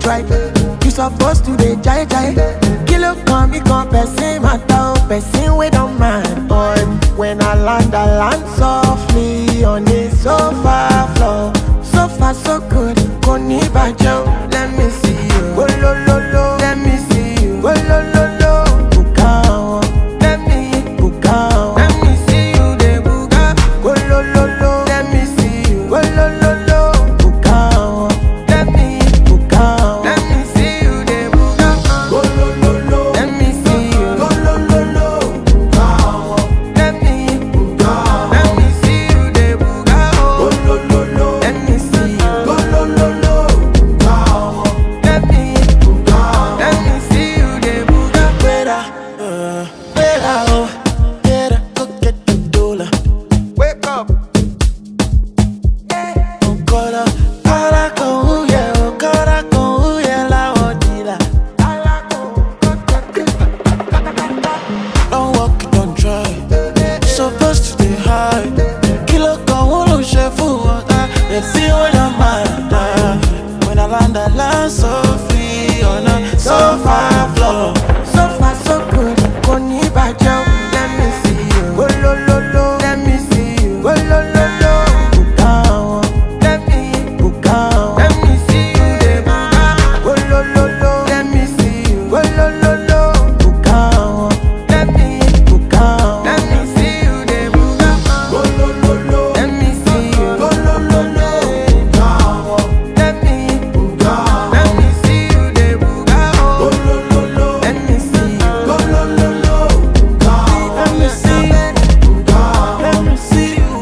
try. You supposed to dey jai jai. Kilo come, me come, person matter, person we don't mind. But when I land softly on the sofa floor. So far so good, koni bajo. Let me see you, go lo lo lo. Let me see you, go lo lo lo. Buka, let me buka. Let me see you, de buka. Go lo lo lo. Let me see you, go lo lo lo. Buka, let me buka. Let me see you, de buka. Go lo lo lo. Let me see you, go lo lo lo. Buka, let me buka. Let me see you, de buka. Go lo lo lo. Let me see you, go lo lo lo. Buka, let me buka. Let me see you, de buka. Better, oh, better go get the dollar. Wake up. Don't walk it, don't try. Supposed to stay high. Kilo con uno chef water. They feel when I'm mad. When I land so free on a sofa floor. So far so good, koni bajo. Let me see you, go lo lo lo. Let me see you, go lo lo lo. Buka, let me buka. Let me see you, de buka. Go lo lo lo. Let me see you, go lo lo lo. Buka, let me buka. Let me see you, de buka. Go lo lo lo. Let me see you, go lo lo lo. Buka, let me buka. Let me see you, de buka. Go lo lo lo. Let me see you, go lo lo lo. Buka, Let me see you. Let me see you.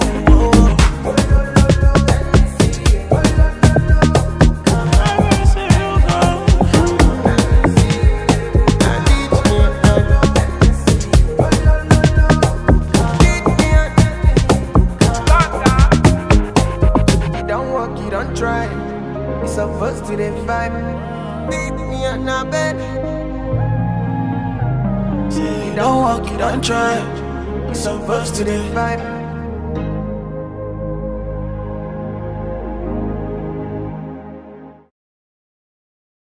You don't walk, you don't try. It's supposed to the vibe. Meet me on the bed. You don't walk, you don't try. It's supposed to the vibe.